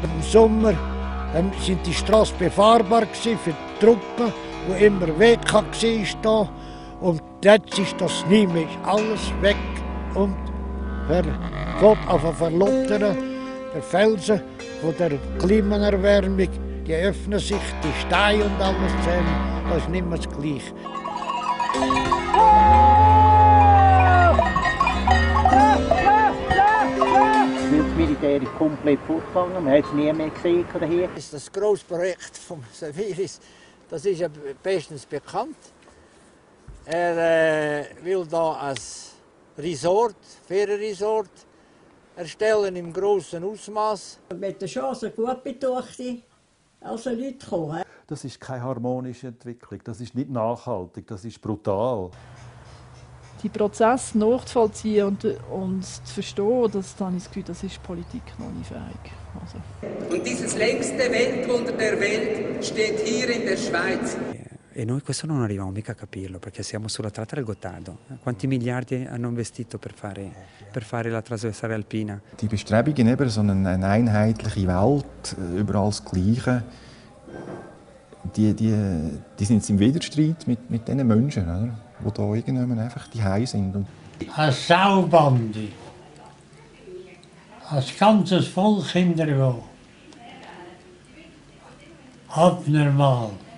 Im Sommer sind die Straßen befahrbar für die Truppen, wo immer Weg war. Und jetzt ist das nicht mehr. Alles weg und fängt an zu verlottern. Der Felsen von der Klimaerwärmung, die öffnen sich, die Steine und alles zusammen. Das ist nicht mehr das Gleiche. Das Militär ist komplett fortgegangen, man hat es nie mehr gesehen hier. Das grosse Projekt vom Safiris, das ist ja bestens bekannt. Er will da ein Resort, Ferienresort erstellen im grossen Ausmaß. Mit der Chance gut betuchte, also Leute kommen. Das ist keine harmonische Entwicklung, das ist nicht nachhaltig, das ist brutal. Die Prozesse nachzuvollziehen und zu verstehen, das habe ich das Gefühl, das ist Politik noch nicht fähig. Also. Und dieses längste Weltwunder der Welt steht hier in der Schweiz. E noi questo non arriviamo mica a capirlo, perché siamo sulla tratta del Gottardo. Quanti Milliardi hanno investito per fare la trasversale alpina? Die Bestrebungen, eben so eine einheitliche Welt, überall das Gleiche, die sind jetzt im Widerstreit mit diesen Menschen, oder? Die da irgendwann einfach die Hause sind. Eine Saubande, ein ganzes Volk in der Welt, abnormal.